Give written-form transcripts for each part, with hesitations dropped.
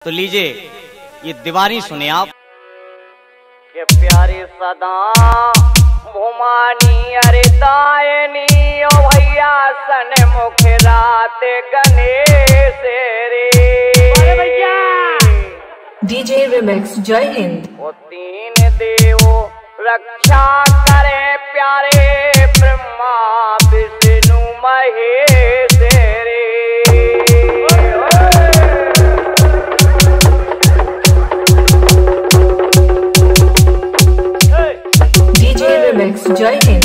तो लीजिए ये दीवानी सुने आप। के प्यारी सदा भुमानी अरे दायनी ओ भैया सन मुख रात गणेश रे भैया डीजे रिमिक्स जय हिंद। वो तीन देव रक्षा करे प्यारे ब्रह्मा विष्णु महेश रे। डीजे रिमिक्स जय हिंद।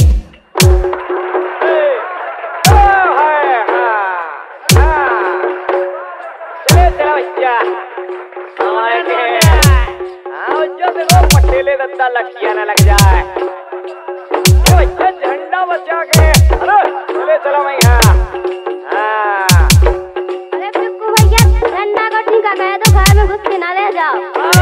पटेले दत्ता लखिया न लग जाए बच्चा झंडा बचा के अरे चलो भैया। अरे बिक्कू भैया झंडा को ठीक है तो घर में घुस के ना ले जाओ।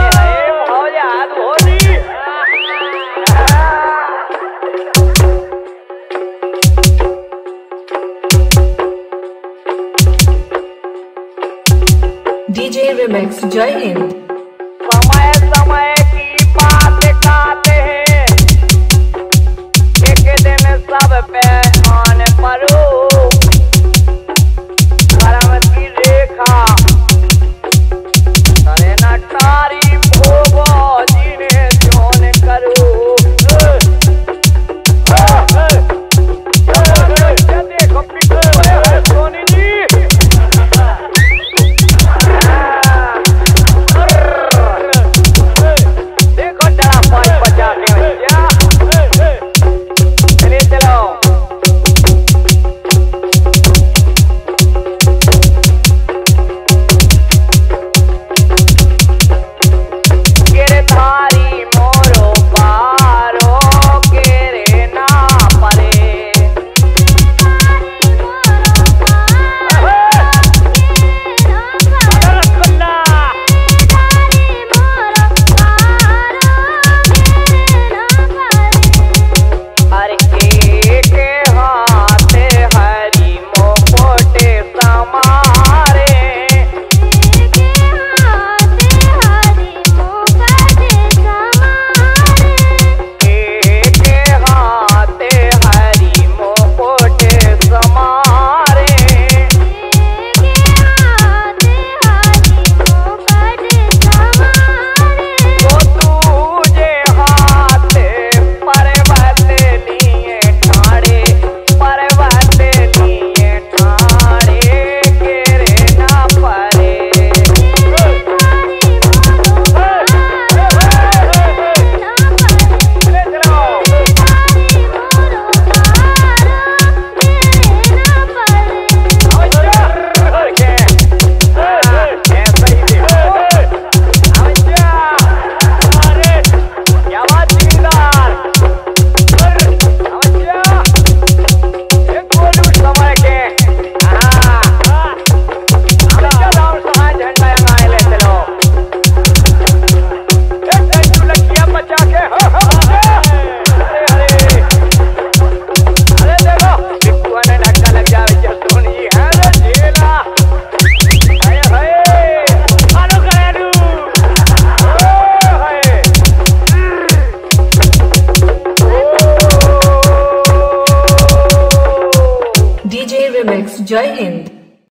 डीजे रिमिक्स जय हिंद। समय समय की बात कहते हैं एक दिन सब पे आन परो